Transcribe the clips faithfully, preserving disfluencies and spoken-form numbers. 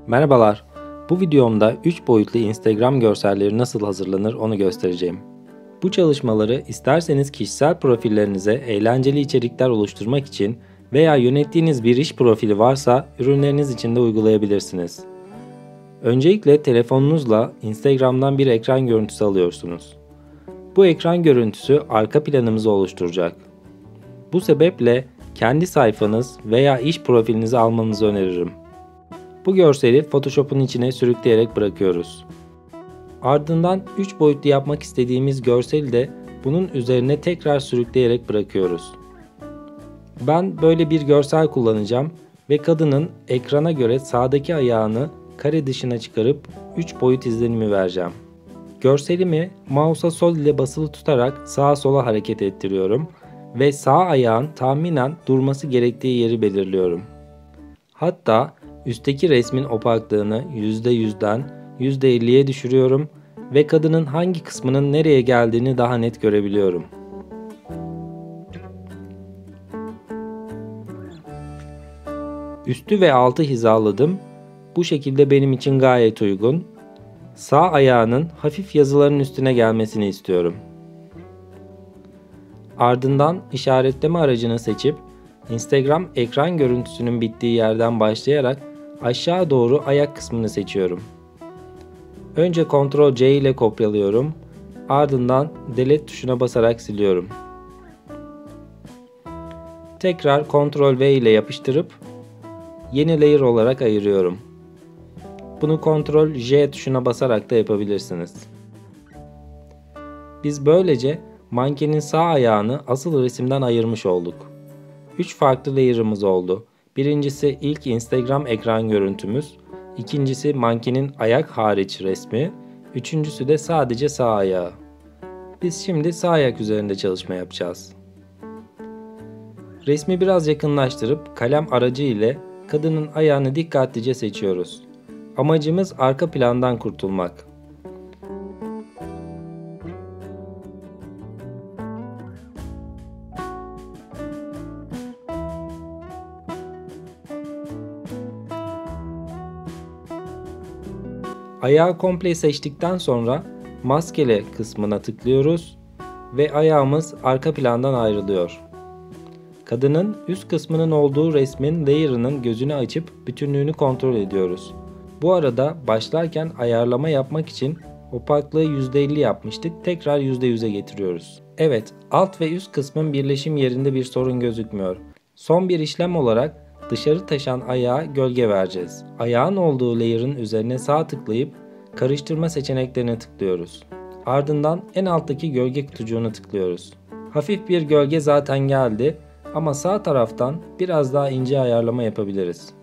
Merhabalar. Bu videomda üç boyutlu Instagram görselleri nasıl hazırlanır onu göstereceğim. Bu çalışmaları isterseniz kişisel profillerinize eğlenceli içerikler oluşturmak için veya yönettiğiniz bir iş profili varsa ürünleriniz için de uygulayabilirsiniz. Öncelikle telefonunuzla Instagram'dan bir ekran görüntüsü alıyorsunuz. Bu ekran görüntüsü arka planımızı oluşturacak. Bu sebeple kendi sayfanız veya iş profilinizi almanızı öneririm. Bu görseli Photoshop'un içine sürükleyerek bırakıyoruz. Ardından üç boyutlu yapmak istediğimiz görseli de bunun üzerine tekrar sürükleyerek bırakıyoruz. Ben böyle bir görsel kullanacağım ve kadının ekrana göre sağdaki ayağını kare dışına çıkarıp üç boyut izlenimi vereceğim. Görselimi mouse'a sol ile basılı tutarak sağa sola hareket ettiriyorum ve sağ ayağın tahminen durması gerektiği yeri belirliyorum. Hatta üstteki resmin opaklığını yüzde yüzden yüzde elliye düşürüyorum ve kadının hangi kısmının nereye geldiğini daha net görebiliyorum. Üstü ve altı hizaladım. Bu şekilde benim için gayet uygun. Sağ ayağının hafif yazıların üstüne gelmesini istiyorum. Ardından işaretleme aracını seçip Instagram ekran görüntüsünün bittiği yerden başlayarak aşağı doğru ayak kısmını seçiyorum. Önce kontrol C ile kopyalıyorum. Ardından Delete tuşuna basarak siliyorum. Tekrar kontrol V ile yapıştırıp yeni layer olarak ayırıyorum. Bunu kontrol J tuşuna basarak da yapabilirsiniz. Biz böylece mankenin sağ ayağını asıl resimden ayırmış olduk. üç farklı layer'ımız oldu. Birincisi ilk Instagram ekran görüntümüz, ikincisi mankenin ayak hariç resmi, üçüncüsü de sadece sağ ayağı. Biz şimdi sağ ayak üzerinde çalışma yapacağız. Resmi biraz yakınlaştırıp kalem aracı ile kadının ayağını dikkatlice seçiyoruz. Amacımız arka plandan kurtulmak. Ayağı komple seçtikten sonra maskele kısmına tıklıyoruz ve ayağımız arka plandan ayrılıyor. Kadının üst kısmının olduğu resmin layer'ının gözünü açıp bütünlüğünü kontrol ediyoruz. Bu arada başlarken ayarlama yapmak için opaklığı yüzde elli yapmıştık. Tekrar yüzde yüze getiriyoruz. Evet, alt ve üst kısmın birleşim yerinde bir sorun gözükmüyor. Son bir işlem olarak dışarı taşan ayağa gölge vereceğiz. Ayağın olduğu layer'ın üzerine sağ tıklayıp karıştırma seçeneklerine tıklıyoruz. Ardından en alttaki gölge kutucuğuna tıklıyoruz. Hafif bir gölge zaten geldi ama sağ taraftan biraz daha ince ayarlama yapabiliriz.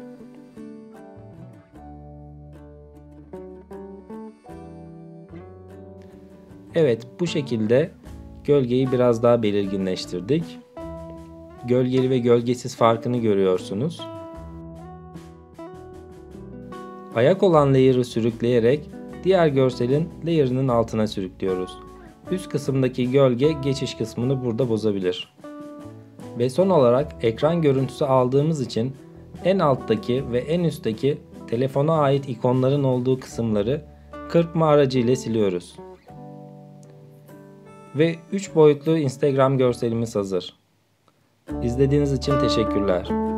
Evet, bu şekilde gölgeyi biraz daha belirginleştirdik. Gölgeli ve gölgesiz farkını görüyorsunuz. Ayak olan layer'ı sürükleyerek diğer görselin layer'ının altına sürüklüyoruz. Üst kısımdaki gölge geçiş kısmını burada bozabilir. Ve son olarak ekran görüntüsü aldığımız için en alttaki ve en üstteki telefona ait ikonların olduğu kısımları kırpma aracı ile siliyoruz. Ve üç boyutlu Instagram görselimiz hazır. İzlediğiniz için teşekkürler.